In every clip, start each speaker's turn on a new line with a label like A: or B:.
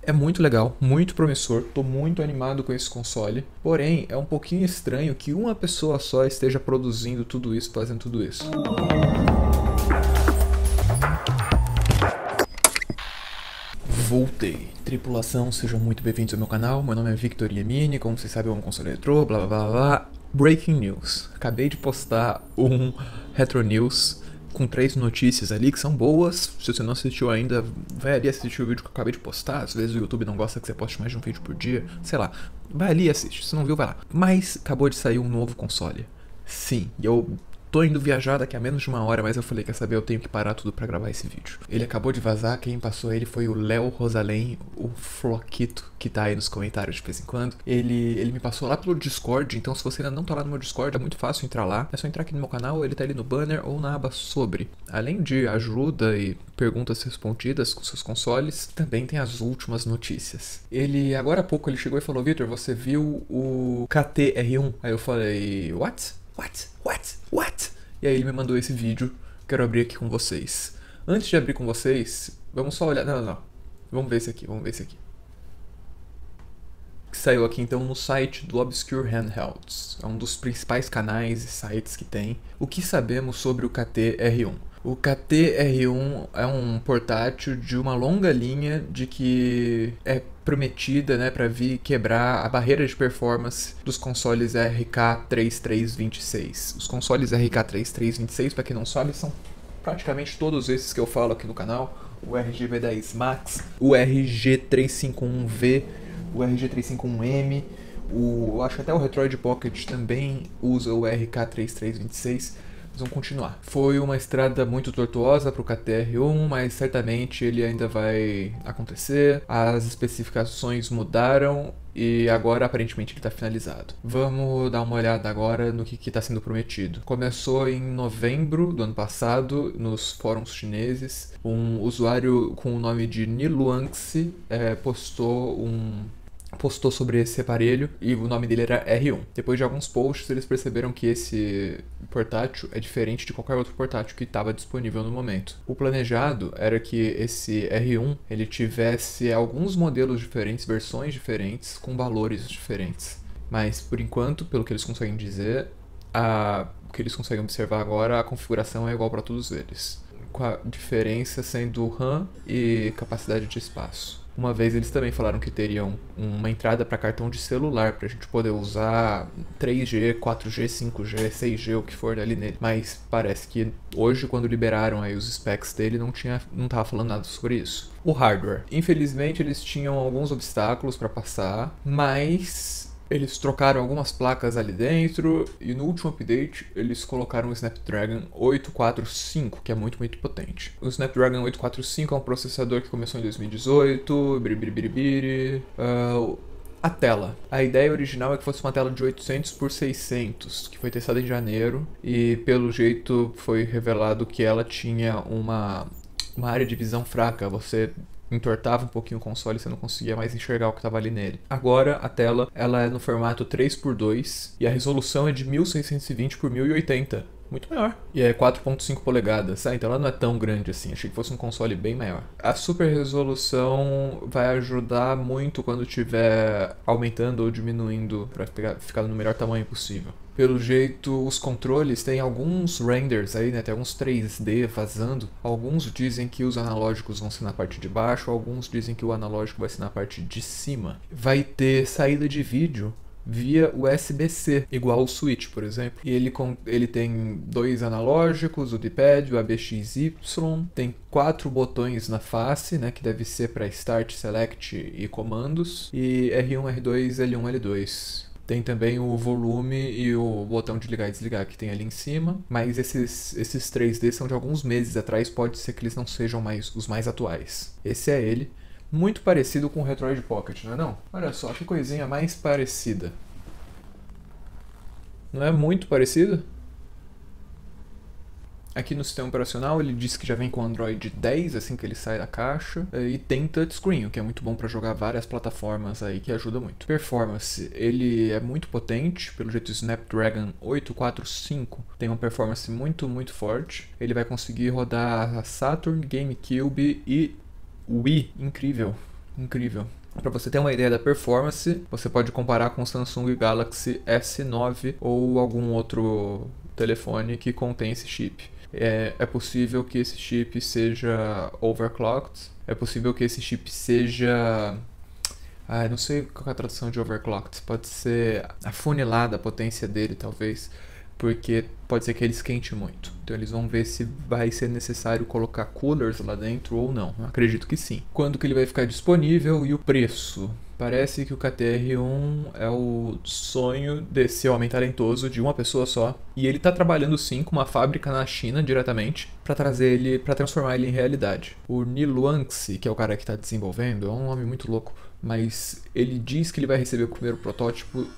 A: É muito legal, muito promissor, tô muito animado com esse console. Porém, é um pouquinho estranho que uma pessoa só esteja produzindo tudo isso, fazendo tudo isso. Voltei. Tripulação, sejam muito bem-vindos ao meu canal. Meu nome é Victor Yemini, como vocês sabem eu amo console retrô, blá blá blá blá. Breaking News. Acabei de postar um Retro News com 3 notícias ali que são boas. Se você não assistiu ainda, vai ali assistir o vídeo que eu acabei de postar. Às vezes o YouTube não gosta que você poste mais de um vídeo por dia. Sei lá, vai ali e assiste. Se não viu, vai lá. Mas acabou de sair um novo console. Sim, e eu tô indo viajar daqui a menos de uma hora, mas eu falei, quer saber, eu tenho que parar tudo pra gravar esse vídeo. Ele acabou de vazar, quem passou ele foi o Léo Rosalém, o Floquito, que tá aí nos comentários de vez em quando. Ele me passou lá pelo Discord, então se você ainda não tá lá no meu Discord, é muito fácil entrar lá. É só entrar aqui no meu canal, ele tá ali no banner ou na aba sobre. Além de ajuda e perguntas respondidas com seus consoles, também tem as últimas notícias. Ele, agora há pouco, ele chegou e falou, Victor, você viu o KT-R1? Aí eu falei, what? What? E aí ele me mandou esse vídeo, quero abrir aqui com vocês. Antes de abrir com vocês, vamos só olhar... Não. Vamos ver esse aqui. Que saiu aqui então no site do Obscure Handhelds. É um dos principais canais e sites que tem. O que sabemos sobre o KT-R1? O KT-R1 é um portátil de uma longa linha de que é prometida, né, para vir quebrar a barreira de performance dos consoles RK3326. Os consoles RK3326, para quem não sabe, são praticamente todos esses que eu falo aqui no canal. O RGB10 Max, o RG351V, o RG351M, eu acho que até o Retroid Pocket também usa o RK3326. Vamos continuar. Foi uma estrada muito tortuosa para o KT-R1, mas certamente ele ainda vai acontecer. As especificações mudaram e agora aparentemente ele está finalizado. Vamos dar uma olhada agora no que está sendo prometido. Começou em novembro do ano passado nos fóruns chineses. Um usuário com o nome de Niluangxi postou sobre esse aparelho e o nome dele era R1. Depois de alguns posts, eles perceberam que esse portátil é diferente de qualquer outro portátil que estava disponível no momento. O planejado era que esse R1 ele tivesse alguns modelos diferentes, versões diferentes, com valores diferentes. Mas, por enquanto, pelo que eles conseguem dizer, o que eles conseguem observar agora, a configuração é igual para todos eles, com a diferença sendo RAM e capacidade de espaço. Uma vez eles também falaram que teriam uma entrada para cartão de celular, para a gente poder usar 3G, 4G, 5G, 6G, o que for ali nele. Mas parece que hoje, quando liberaram aí os specs dele, não tava falando nada sobre isso. O hardware. Infelizmente eles tinham alguns obstáculos para passar, mas eles trocaram algumas placas ali dentro e no último update eles colocaram o Snapdragon 845, que é muito potente. O Snapdragon 845 é um processador que começou em 2018, a tela. A ideia original é que fosse uma tela de 800 por 600, que foi testada em janeiro e pelo jeito foi revelado que ela tinha uma área de visão fraca. Você entortava um pouquinho o console e você não conseguia mais enxergar o que estava ali nele. Agora a tela ela é no formato 3x2 e a resolução é de 1620 por 1080. Muito maior. E é 4.5 polegadas, então ela não é tão grande assim. Achei que fosse um console bem maior. A super resolução vai ajudar muito quando estiver aumentando ou diminuindo para ficar no melhor tamanho possível. Pelo jeito, os controles têm alguns renders aí, né? Tem alguns 3D vazando. Alguns dizem que os analógicos vão ser na parte de baixo, alguns dizem que o analógico vai ser na parte de cima. Vai ter saída de vídeo via USB-C, igual o Switch, por exemplo. E ele tem 2 analógicos, o D-pad, o ABXY, tem 4 botões na face, né, que deve ser para Start, Select e comandos, e R1, R2, L1, L2. Tem também o volume e o botão de ligar e desligar que tem ali em cima, mas esses 3D são de alguns meses atrás, pode ser que eles não sejam os mais atuais. Esse é ele. Muito parecido com o Retroid Pocket, não é não? Olha só, que coisinha mais parecida. Não é muito parecido? Aqui no sistema operacional ele diz que já vem com Android 10 assim que ele sai da caixa e tem touchscreen, o que é muito bom para jogar várias plataformas aí, que ajuda muito. Performance, ele é muito potente, pelo jeito o Snapdragon 845 tem uma performance muito forte. Ele vai conseguir rodar Saturn, GameCube e Wii, incrível. Incrível. Para você ter uma ideia da performance, você pode comparar com o Samsung Galaxy S9 ou algum outro telefone que contém esse chip. É possível que esse chip seja overclocked, é possível que esse chip seja... não sei qual é a tradução de overclocked, pode ser afunilada a potência dele, talvez, porque pode ser que ele esquente muito. Então eles vão ver se vai ser necessário colocar coolers lá dentro ou não. Eu acredito que sim. Quando que ele vai ficar disponível e o preço? Parece que o KTR-1 é o sonho desse homem talentoso de uma pessoa só. E ele está trabalhando sim com uma fábrica na China diretamente para transformar ele em realidade. O Niluanxi, que é o cara que está desenvolvendo, é um nome muito louco, mas ele diz que ele vai receber o primeiro protótipo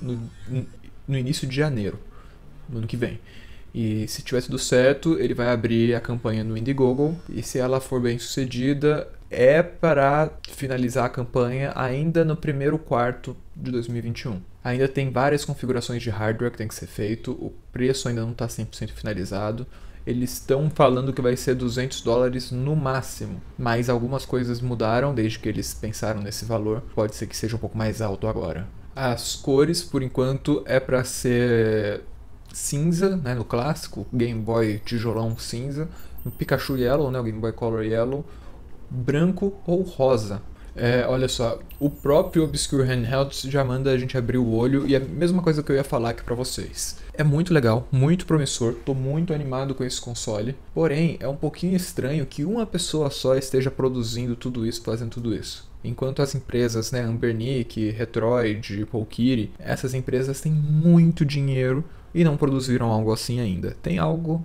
A: no início de janeiro, no ano que vem. E se tiver tudo certo, ele vai abrir a campanha no Indiegogo. E se ela for bem sucedida, é para finalizar a campanha ainda no primeiro quarto de 2021. Ainda tem várias configurações de hardware que tem que ser feito. O preço ainda não está 100% finalizado. Eles estão falando que vai ser $200 no máximo. Mas algumas coisas mudaram desde que eles pensaram nesse valor. Pode ser que seja um pouco mais alto agora. As cores, por enquanto, é para ser... cinza, né, no clássico, Game Boy tijolão cinza, no Pikachu Yellow, né, o Game Boy Color Yellow, branco ou rosa. Olha só, o próprio Obscure Handhelds já manda a gente abrir o olho e é a mesma coisa que eu ia falar aqui pra vocês. É muito legal, muito promissor, tô muito animado com esse console, porém é um pouquinho estranho que uma pessoa só esteja produzindo tudo isso, fazendo tudo isso. Enquanto as empresas, né, Anbernic, Retroid, Polkiri, essas empresas têm muito dinheiro e não produziram algo assim ainda. Tem algo...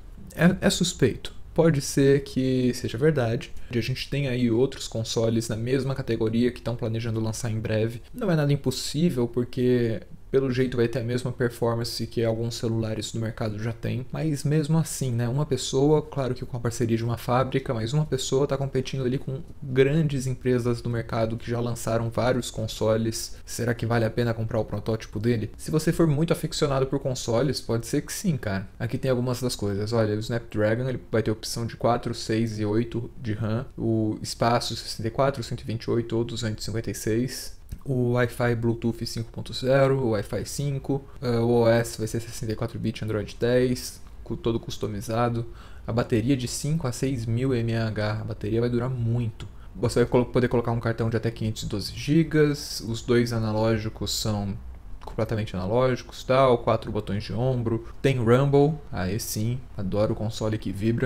A: é suspeito. Pode ser que seja verdade. A gente tem aí outros consoles na mesma categoria que estão planejando lançar em breve. Não é nada impossível, porque pelo jeito vai ter a mesma performance que alguns celulares do mercado já tem. Mas mesmo assim, né? Uma pessoa, claro que com a parceria de uma fábrica, mas uma pessoa está competindo ali com grandes empresas do mercado que já lançaram vários consoles. Será que vale a pena comprar o protótipo dele? Se você for muito aficionado por consoles, pode ser que sim, cara. Aqui tem algumas das coisas. Olha, o Snapdragon ele vai ter opção de 4, 6 e 8 de RAM. O espaço 64, 128 ou 256. O Wi-Fi Bluetooth 5.0, o Wi-Fi 5, o OS vai ser 64-bit Android 10, todo customizado. A bateria de 5 a 6 mil mAh, a bateria vai durar muito. Você vai poder colocar um cartão de até 512 GB, os dois analógicos são completamente analógicos, tal, 4 botões de ombro, tem Rumble, aí sim, adoro o console que vibra.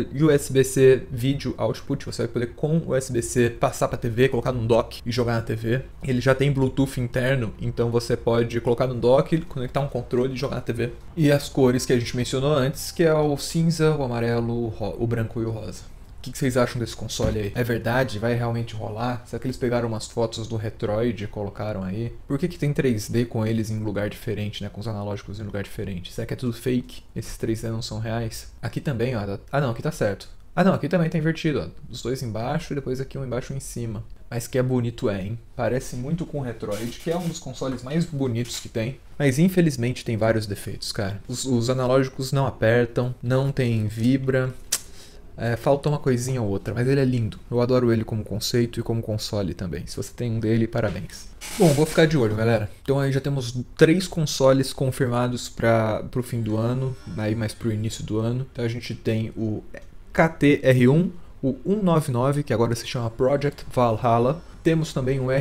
A: USB-C Video Output, você vai poder com o USB-C passar para a TV, colocar num dock e jogar na TV. Ele já tem Bluetooth interno, então você pode colocar no dock, conectar um controle e jogar na TV. E as cores que a gente mencionou antes, que é o cinza, o amarelo, o branco e o rosa. O que vocês acham desse console aí? É verdade? Vai realmente rolar? Será que eles pegaram umas fotos do Retroid e colocaram aí? Por que tem 3D com eles em lugar diferente, né? Com os analógicos em lugar diferente? Será que é tudo fake? Esses 3D não são reais? Aqui também, ó. Ah não, aqui tá certo. Ah não, aqui também tá invertido, ó. Os dois embaixo e depois aqui um embaixo e um em cima. Mas que é bonito hein? Parece muito com o Retroid, que é um dos consoles mais bonitos que tem. Mas infelizmente tem vários defeitos, cara. Os analógicos não apertam, não tem vibra. Falta uma coisinha ou outra, mas ele é lindo. Eu adoro ele como conceito e como console também. Se você tem um dele, parabéns. Bom, vou ficar de olho, galera. Então aí já temos 3 consoles confirmados para o fim do ano, aí mais para o início do ano. Então a gente tem o KTR-1, o 199, que agora se chama Project Valhalla. Temos também o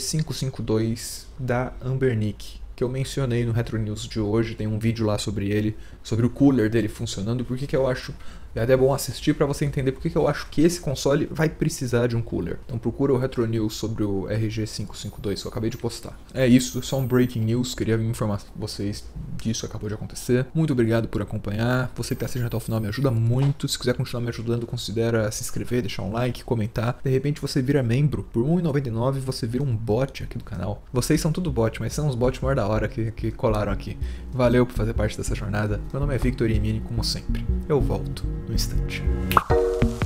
A: RG552 da Anbernic, que eu mencionei no Retro News de hoje. Tem um vídeo lá sobre ele, sobre o cooler dele funcionando, porque que eu acho... É até bom assistir para você entender porque que eu acho que esse console vai precisar de um cooler. Então procura o Retro News sobre o RG552 que eu acabei de postar. É isso, só um breaking news, queria informar vocês disso acabou de acontecer. Muito obrigado por acompanhar. Você que está assistindo até o final me ajuda muito. Se quiser continuar me ajudando, considera se inscrever, deixar um like, comentar. De repente você vira membro. Por R$1,99 você vira um bot aqui do canal. Vocês são tudo bot, mas são os bots maior da hora que colaram aqui. Valeu por fazer parte dessa jornada. Meu nome é Victor Yemini, como sempre. Eu volto no instante.